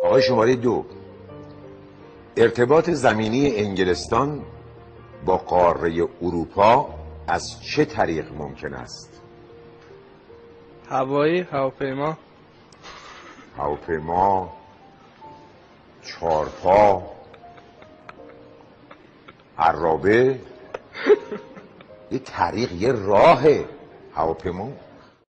آقای شماره 2، ارتباط زمینی انگلستان با قاره اروپا از چه طریق ممکن است؟ هوایی، هواپیما. هواپیما، چارپا، عرابه. یه طریق، یه راهه هواپیما.